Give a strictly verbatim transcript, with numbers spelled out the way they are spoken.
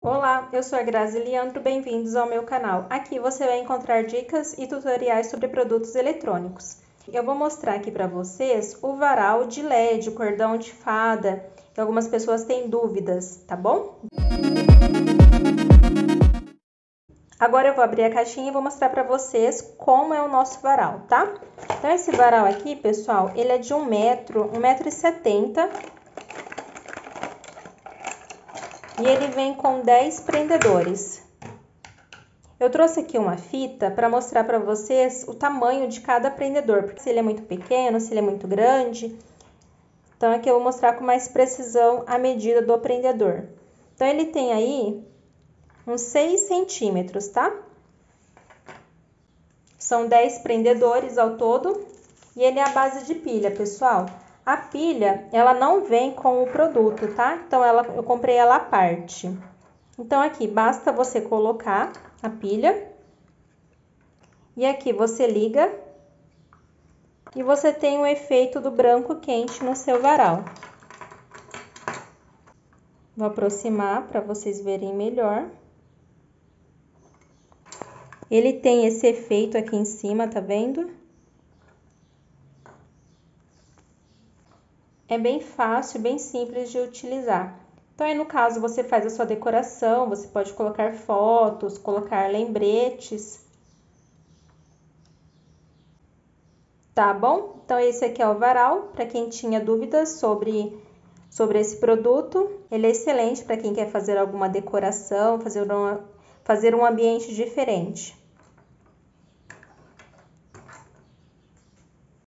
Olá, eu sou a Grazi Leandro, bem-vindos ao meu canal. Aqui você vai encontrar dicas e tutoriais sobre produtos eletrônicos. Eu vou mostrar aqui para vocês o varal de L E D, o cordão de fada, que algumas pessoas têm dúvidas, tá bom? Agora eu vou abrir a caixinha e vou mostrar para vocês como é o nosso varal, tá? Então esse varal aqui, pessoal, ele é de um metro, um metro e setenta. E ele vem com dez prendedores. Eu trouxe aqui uma fita para mostrar para vocês o tamanho de cada prendedor, porque se ele é muito pequeno, se ele é muito grande. Então aqui eu vou mostrar com mais precisão a medida do prendedor. Então ele tem aí uns seis centímetros, tá? São dez prendedores ao todo e ele é a base de pilha, pessoal. A pilha, ela não vem com o produto, tá? Então, ela, eu comprei ela à parte. Então, aqui, basta você colocar a pilha. E aqui, você liga. E você tem o efeito do branco quente no seu varal. Vou aproximar para vocês verem melhor. Ele tem esse efeito aqui em cima, tá vendo? É bem fácil, bem simples de utilizar. Então, aí no caso, você faz a sua decoração, você pode colocar fotos, colocar lembretes. Tá bom? Então, esse aqui é o varal, para quem tinha dúvidas sobre, sobre esse produto. Ele é excelente para quem quer fazer alguma decoração, fazer, uma, fazer um ambiente diferente.